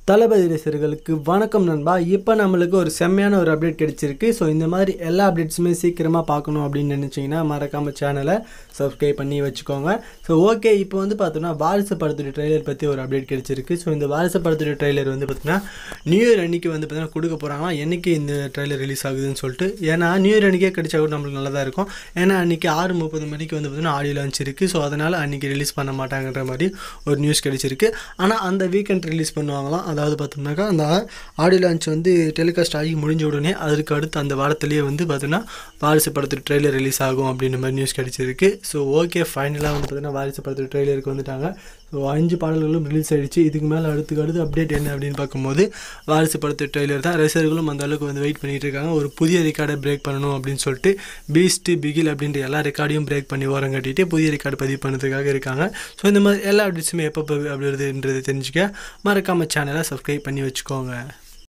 தளபதி ரசிகர்களுக்கு வணக்கம் நண்பா. இப்போ நம்மளுக்கு ஒரு செம்மையான ஒரு அப்டேட் கிடைச்சிருக்கு. ஸோ இந்த மாதிரி எல்லா அப்டேட்ஸுமே சீக்கிரமாக பார்க்கணும் அப்படின்னு நினச்சிங்கன்னா மறக்காமல் சேனலை சப்ஸ்கிரைப் பண்ணி வச்சுக்கோங்க. ஸோ ஓகே, இப்போ வந்து பார்த்தோன்னா வாரிசு படத்துடைய ட்ரெய்லர் பற்றி ஒரு அப்டேட் கிடைச்சிருக்கு. ஸோ இந்த வாரிசு படத்துடைய ட்ரெய்லர் வந்து பார்த்தீங்கன்னா நியூ இயர் அன்றைக்கி வந்து பார்த்தீங்கன்னா கொடுக்க போகிறாங்கன்னா என்றைக்கு இந்த ட்ரெய்லர் ரிலீஸ் ஆகுதுன்னு சொல்லிட்டு. ஏன்னா நியூ இயர் அன்றைக்கே கிடைச்சா கூட நம்மளுக்கு நல்லதாக இருக்கும். ஏன்னா அன்றைக்கி 6:30 மணிக்கு வந்து பார்த்தீங்கன்னா ஆடியோ லான்ச் இருக்குது. ஸோ அதனால் அன்றைக்கி ரிலீஸ் பண்ண மாட்டாங்கன்ற மாதிரி ஒரு நியூஸ் கிடைச்சிருக்கு. ஆனால் அந்த வீக்கெண்ட் ரிலீஸ் பண்ணுவாங்களாம். அதாவது பார்த்தோம்னாக்கா அந்த ஆடியோ லான்ச் வந்து டெலிகாஸ்ட் ஆகி முடிஞ்ச உடனே அதுக்கு அடுத்து அந்த வாரத்திலேயே வந்து பார்த்தீங்கன்னா வாரிசு படத்துக்கு ட்ரெய்லர் ரிலீஸ் ஆகும் அப்படின்ற மாதிரி நியூஸ் கிடைச்சிருக்கு. ஸோ ஓகே, ஃபைனலாக வந்து பார்த்தீங்கன்னா வாரிசு படத்துக்கு ட்ரெய்லருக்கு வந்துட்டாங்க. ஸோ 5 பாடல்களும் ரிலீஸ் ஆகிடுச்சு. இதுக்கு மேலே அடுத்து அப்டேட் என்ன அப்படின்னு பார்க்கும்போது வாரிசு படத்து ட்ரெய்லர் தான். ரசிகர்களும் அந்த அளவுக்கு வந்து வெயிட் பண்ணிகிட்டு இருக்காங்க. ஒரு புதிய ரெக்கார்டை பிரேக் பண்ணணும் அப்படின்னு சொல்லிட்டு பீஸ்ட் பிகில் அப்படின்ற எல்லா ரெக்கார்டையும் பிரேக் பண்ணி ஓரம் கட்டிட்டு புதிய ரெக்கார்டு பதிவு பண்ணுறதுக்காக இருக்காங்க. ஸோ இந்த மாதிரி எல்லா அப்டேட்ஸுமே எப்போ அப்படி வருதுன்றது தெரிஞ்சுக்க மறக்காமல் சேனலை சப்ஸ்கிரைப் பண்ணி வச்சுக்கோங்க.